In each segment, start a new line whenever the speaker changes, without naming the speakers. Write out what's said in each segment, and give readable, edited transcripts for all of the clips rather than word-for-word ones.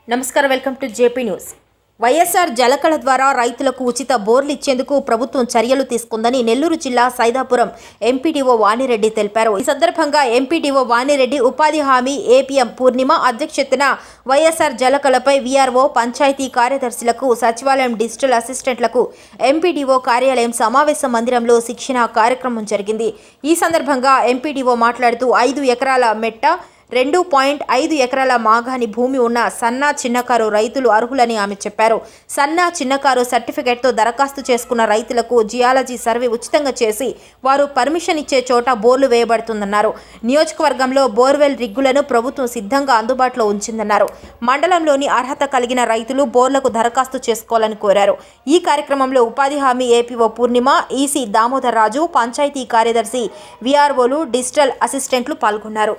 నమస్కారం welcome to JP news. YSR Jalakala ద్వారా రైతులకు ఉచిత బోర్లు ఇచ్చేందుకు ప్రభుత్వం చర్యలు తీసుకుందని నెల్లూరు జిల్లా సైదాపురం ఎంపీడీఓ వాణిరెడ్డి తెలిపారు। ఈ సందర్భంగా ఎంపీడీఓ వాణిరెడ్డి ఉపాధి హామీ ఏపీఎం పూర్ణిమ అధ్యక్షతన వైఎస్ఆర్ జలకళపై వీఆర్ఓ పంచాయతీ కార్యదర్శులకు సచివాలయం డిజిటల్ అసిస్టెంట్లకు ఎంపీడీఓ కార్యాలయం సమావేశ మందిరంలో శిక్షణ కార్యక్రమం జరిగింది। ఈ సందర్భంగా ఎంపీడీఓ మాట్లాడుతూ 5 ఎకరాల మెట్ట 2.5 ఎకరాల మాగాని భూమి ఉన్న సన్నా చిన్నకారు రైతులు అర్హులని ఆమె చెప్పారు। సన్నా చిన్నకారు సర్టిఫికెట్తో దరఖాస్తు చేసుకున్న రైతులకు జియాలజీ సర్వే ఉచితంగా చేసి వారు పర్మిషన్ ఇచ్చే చోట బోర్లు వేయబడుతుందన్నారు। నియోజకవర్గంలో బోర్వెల్ రిగ్గులను ప్రభుత్వం సిద్ధంగా అందుబాటులో ఉంచిందన్నారు। మండలంలోని అర్హత కలిగిన రైతులు బోర్లకు దరఖాస్తు చేసుకోవాలని కోరారు। ఈ కార్యక్రమంలో ఉపాధి హామీ ఏపీఓ పూర్ణిమ, ఈసీ దామోదర్ రాజు, పంచాయతీ కార్యదర్శి, వీఆర్ఓలు, డిజిటల్ అసిస్టెంట్లు పాల్గొన్నారు।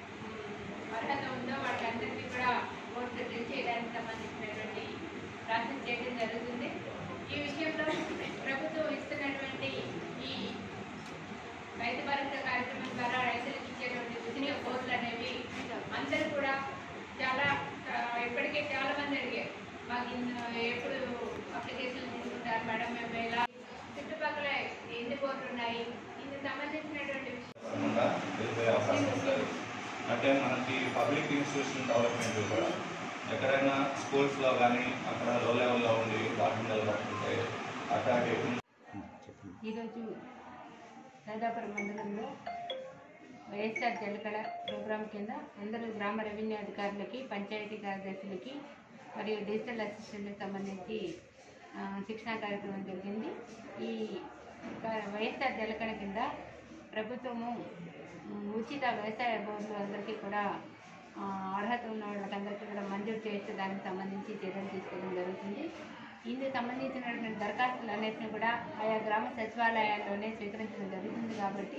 రైతు భరోసా కార్యక్రమం ద్వారా రైతులకు ఇచ్చేటువంటి ఉచిత బోర్లు అనేవి అందరూ కూడా ఇప్పటికే చాలా మంది అడిగారు, మాకు ఎప్పుడు అప్లికేషన్లు తీసుకుంటారు మేడం, మేము ఎలా చుట్టుపక్కల ఎన్ని బోర్లు ఉన్నాయి, ఇందుకు సంబంధించినటువంటి
అంటే మనకి పబ్లిక్ ఇన్స్టిట్యూషన్ డెవలప్మెంట్ కూడా ఎక్కడైనా స్కూల్స్లో కానీ అక్కడ లో లెవెల్లో ఉండి బాత్రూమ్ కట్టుకుంటే అట్లాంటి
ఈరోజు సైదాపురం మండలంలో వైఎస్ఆర్ జలకళ ప్రోగ్రాం కింద అందరూ గ్రామ రెవెన్యూ అధికారులకి, పంచాయతీ కార్యదర్శులకి మరియు డిజిటల్ అసిస్టెంట్లకు సంబంధించి శిక్షణా కార్యక్రమం జరిగింది। ఈ వైఎస్ఆర్ జలకళ కింద ప్రభుత్వము ఉచిత వ్యవసాయ బోర్లు అందరికీ కూడా అర్హత ఉన్న వాళ్ళకందరికీ కూడా మంజూరు చేస్తే దానికి సంబంధించి చర్యలు తీసుకోవడం జరుగుతుంది। ఇందుకు సంబంధించినటువంటి దరఖాస్తులు అన్నింటినీ కూడా ఆయా గ్రామ సచివాలయాల్లోనే స్వీకరించడం జరుగుతుంది। కాబట్టి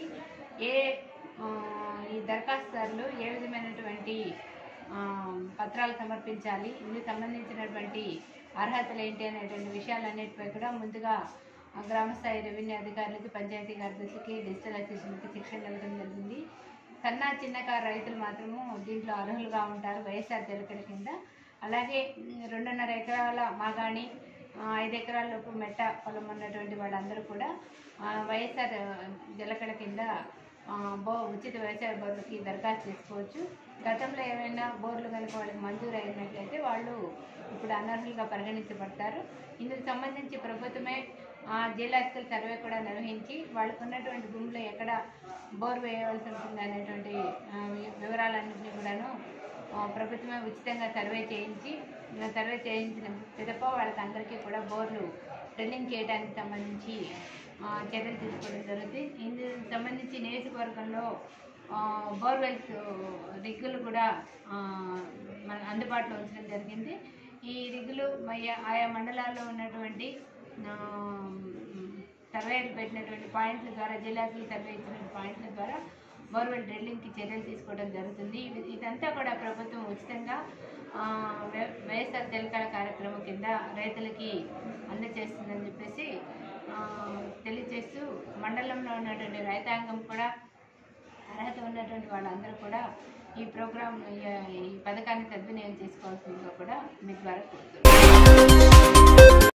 ఈ దరఖాస్తుదారులు ఏ విధమైనటువంటి పత్రాలు సమర్పించాలి, ఇందుకు సంబంధించినటువంటి అర్హతలు ఏంటి అనేటువంటి విషయాలన్నిటిపై కూడా ముందుగా గ్రామస్థాయి రెవెన్యూ అధికారులకి, పంచాయతీ కార్యదర్శికి, డిజిటల్ అసిస్టెంట్కి శిక్షణ ఇవ్వడం జరిగింది। సన్నా చిన్నకారు రైతులు మాత్రము దీంట్లో అర్హులుగా ఉంటారు వైఎస్ఆర్ జలకళ కింద। అలాగే 2.5 ఎకరాల మాగాణి, 5 ఎకరాల లోపు మెట్ట పొలం ఉన్నటువంటి వాళ్ళందరూ కూడా వైఎస్ఆర్ జలకళ కింద ఉచిత వ్యవసాయ బోర్లకి దరఖాస్తు చేసుకోవచ్చు। గతంలో ఏమైనా బోర్లు కనుక వాళ్ళకి మంజూరు అయినట్లయితే వాళ్ళు ఇప్పుడు అనర్హులుగా పరిగణించబడతారు। ఇందుకు సంబంధించి ప్రభుత్వమే జియోలాజికల్ సర్వే కూడా నిర్వహించి వాళ్ళకు ఉన్నటువంటి భూమిలో ఎక్కడ బోర్ వేయవలసి ఉంటుంది అనేటువంటి వివరాలన్నింటినీ కూడాను ప్రభుత్వమే ఉచితంగా సర్వే చేయించిన పిదప వాళ్ళకి అందరికీ కూడా బోర్లు డ్రిల్లింగ్ చేయడానికి సంబంధించి చర్యలు తీసుకోవడం జరుగుతుంది। ఇందుకు సంబంధించి నియోజకవర్గంలో బోర్వెల్స్ రిగ్గులు కూడా అందుబాటులో ఉంచడం జరిగింది। ఈ రిగ్గులు ఆయా మండలాల్లో ఉన్నటువంటి సర్వేలు పెట్టినటువంటి పాయింట్ల ద్వారా, జిల్లాకి సర్వే ఇచ్చినటువంటి పాయింట్ల ద్వారా బోర్వెల్ డ్రిల్లింగ్కి చర్యలు తీసుకోవడం జరుగుతుంది। ఇదంతా కూడా ప్రభుత్వం ఉచితంగా వైఎస్ఆర్ జలకళ కార్యక్రమం కింద రైతులకి అందజేస్తుందని చెప్పేసి తెలియజేస్తూ, మండలంలో ఉన్నటువంటి రైతాంగం కూడా అర్హత ఉన్నటువంటి వాళ్ళందరూ కూడా ఈ పథకాన్ని సద్వినియోగం చేసుకోవాల్సిందిగా కూడా మీ ద్వారా కోరుతున్నాను।